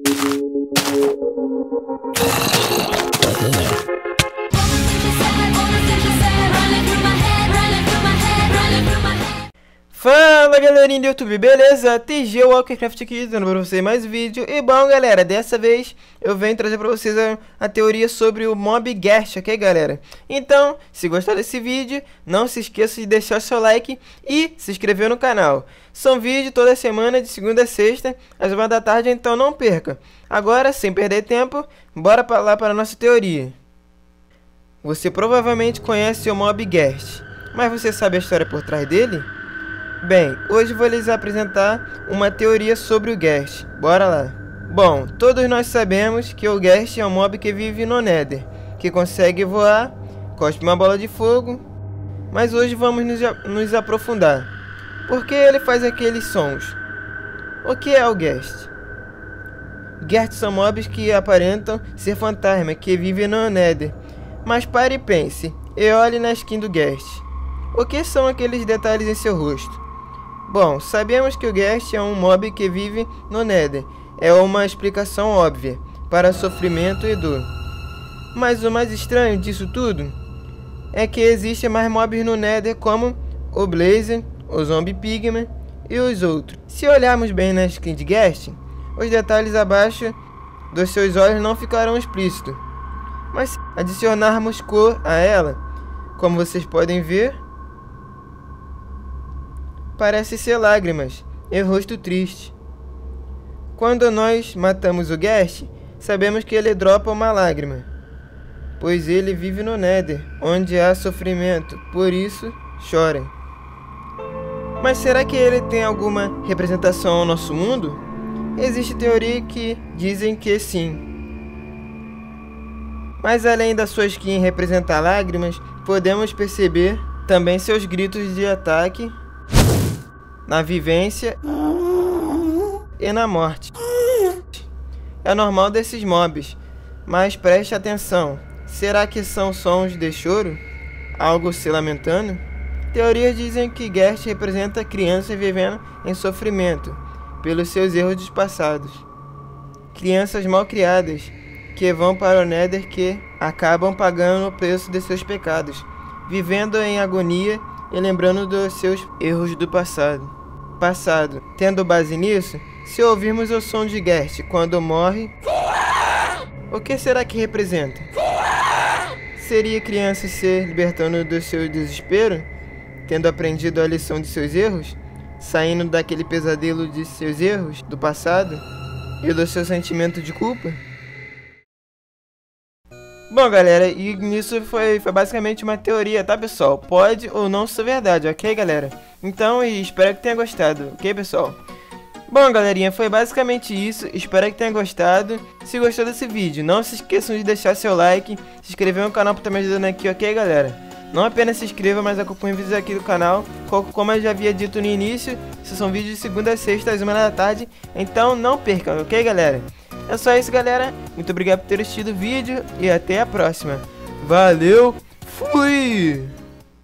Fala galerinha do YouTube, beleza? TG Walkercraft aqui, dando pra vocês mais um vídeo. E bom galera, dessa vez eu venho trazer pra vocês a teoria sobre o Mob Ghast, ok galera? Então, se gostar desse vídeo, não se esqueça de deixar o seu like e se inscrever no canal. São vídeos toda semana, de segunda a sexta, às 1 da tarde, então não perca. Agora, sem perder tempo, bora lá para a nossa teoria. Você provavelmente conhece o Mob Ghast, mas você sabe a história por trás dele? Bem, hoje vou lhes apresentar uma teoria sobre o Ghast. Bora lá. Bom, todos nós sabemos que o Ghast é um mob que vive no Nether, que consegue voar, cospe uma bola de fogo, mas hoje vamos nos aprofundar. Por que ele faz aqueles sons? O que é o Ghast? Ghast são mobs que aparentam ser fantasmas, que vivem no Nether. Mas pare e pense, e olhe na skin do Ghast. O que são aqueles detalhes em seu rosto? Bom, sabemos que o Ghast é um mob que vive no Nether. É uma explicação óbvia para sofrimento e dor. Mas o mais estranho disso tudo é que existem mais mobs no Nether, como o Blazer, o Zombie Pigman e os outros. Se olharmos bem na skin de Ghast, os detalhes abaixo dos seus olhos não ficarão explícitos. Mas se adicionarmos cor a ela, como vocês podem ver, parece ser lágrimas e rosto triste. Quando nós matamos o Ghast, sabemos que ele dropa uma lágrima, pois ele vive no Nether, onde há sofrimento, por isso chora. Mas será que ele tem alguma representação ao nosso mundo? Existe teoria que dizem que sim. Mas além da sua skin representar lágrimas, podemos perceber também seus gritos de ataque na vivência e na morte. É normal desses mobs, mas preste atenção. Será que são sons de choro? Algo se lamentando? Teorias dizem que Ghast representa crianças vivendo em sofrimento pelos seus erros passados. Crianças mal criadas que vão para o Nether, que acabam pagando o preço de seus pecados, vivendo em agonia e lembrando dos seus erros do passado. Tendo base nisso, se ouvirmos o som de Ghast quando morre, o que será que representa? Seria criança se libertando do seu desespero, tendo aprendido a lição de seus erros, saindo daquele pesadelo de seus erros do passado e do seu sentimento de culpa? Bom galera, e nisso foi basicamente uma teoria, tá pessoal? Pode ou não ser verdade, ok galera? Então, espero que tenha gostado, ok pessoal? Bom galerinha, foi basicamente isso, espero que tenha gostado. Se gostou desse vídeo, não se esqueçam de deixar seu like, se inscrever no canal para estar me ajudando aqui, ok galera? Não apenas se inscreva, mas acompanhe vídeos aqui do canal, como eu já havia dito no início, esses são vídeos de segunda a sexta às 1 da tarde, então não percam, ok galera? É só isso galera, muito obrigado por ter assistido o vídeo e até a próxima. Valeu, fui!